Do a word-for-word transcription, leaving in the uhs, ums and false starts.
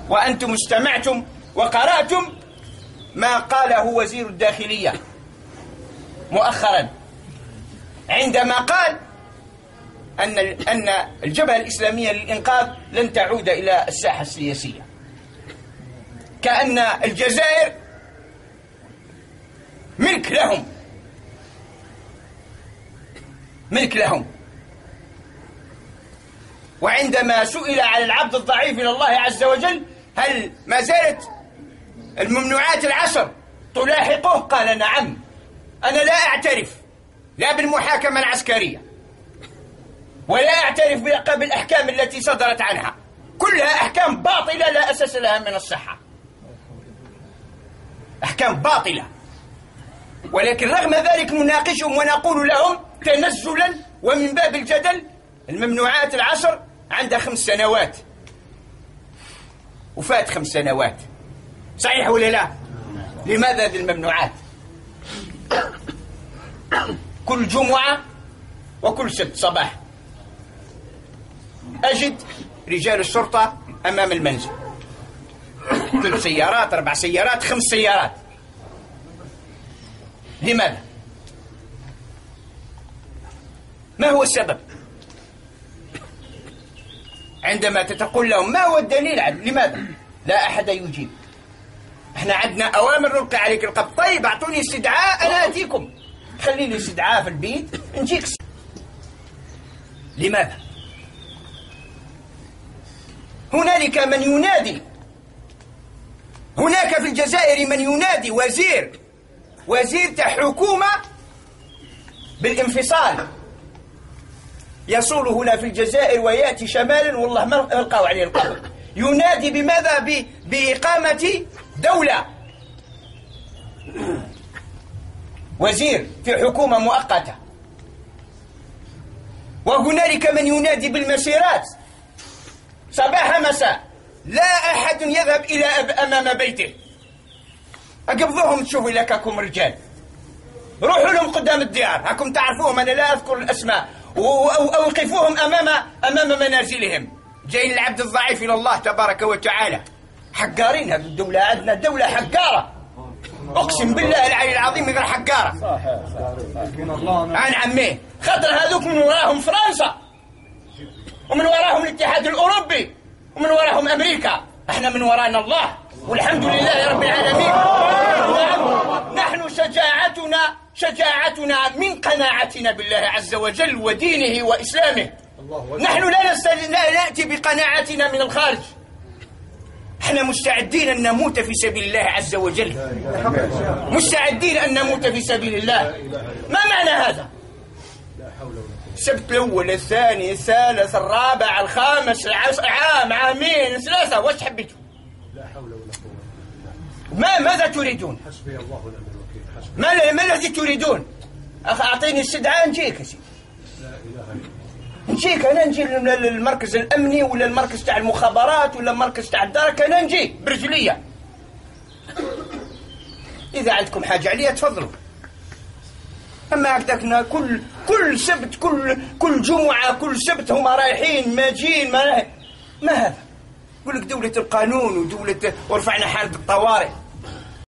وأنتم استمعتم وقرأتم ما قاله وزير الداخلية مؤخرا عندما قال أن أن الجبهة الإسلامية للإنقاذ لن تعود إلى الساحة السياسية، كأن الجزائر ملك لهم ملك لهم. وعندما سئل على العبد الضعيف إلى الله عز وجل هل ما زالت الممنوعات العشر تلاحقه، قال نعم، أنا لا أعترف لا بالمحاكمة العسكرية ولا أعترف بالأحكام التي صدرت عنها، كلها أحكام باطلة لا أساس لها من الصحة، أحكام باطلة. ولكن رغم ذلك نناقشهم ونقول لهم تنزلا ومن باب الجدل الممنوعات العشر عندها خمس سنوات وفات خمس سنوات، صحيح ولا لا؟ لماذا ذي الممنوعات؟ كل جمعة وكل سبت صباح أجد رجال الشرطة أمام المنزل، ثلاث سيارات أربع سيارات خمس سيارات. لماذا؟ ما هو السبب؟ عندما تقول لهم ما هو الدليل على لماذا؟ لا أحد يجيب. احنا عندنا أوامر نلقي عليك القبض. طيب أعطوني استدعاء أنا أتيكم، خلي لي استدعاء في البيت نجيك. لماذا؟ هنالك من ينادي، هناك في الجزائر من ينادي وزير وزير حكومة بالانفصال، يصول هنا في الجزائر ويأتي شمالا والله ما يلقوا عليه القبر، ينادي بماذا؟ بإقامة دولة، وزير في حكومة مؤقتة. وهنالك من ينادي بالمسيرات صباح مساء، لا أحد يذهب إلى أمام بيته، أقبضوهم تشوفوا لككم رجال، روحوا لهم قدام الديار، هاكم تعرفوهم أنا لا أذكر الأسماء، وأوقفوهم أمام أمام منازلهم، جايين العبد الضعيف إلى الله تبارك وتعالى. حقارين هذه الدولة، عندنا دولة حقارة، أقسم بالله العلي العظيم غير حقارة. عن عميه خاطر هذوك من وراهم فرنسا ومن وراهم الاتحاد الأوروبي ومن وراهم أمريكا، احنا من ورانا الله والحمد لله رب العالمين. نحن شجاعتنا شجاعتنا من قناعتنا بالله عز وجل ودينه وإسلامه. نحن لا, لا نأتي بقناعتنا من الخارج، احنا مستعدين أن نموت في سبيل الله عز وجل، مستعدين أن نموت في سبيل الله. ما معنى هذا؟ السبت الأول الثاني الثالث الرابع الخامس عام عامين ثلاثة، وش حبيتوا؟ ما ماذا تريدون؟ حسبي الله ونعم الوكيل. ما ما الذي تريدون؟ أخ أعطيني استدعاء نجيك يا سيدي. لا إله إلا الله. نجيك أنا، نجي للمركز الأمني ولا المركز تاع المخابرات ولا المركز تاع الدرك، أنا نجي برجلية. إذا عندكم حاجة عليها تفضلوا. أما هكذاك كل كل سبت كل كل جمعة كل سبت هما رايحين ماجين، ما ما هذا؟ يقول لك دولة القانون ودولة ورفعنا حالة الطوارئ.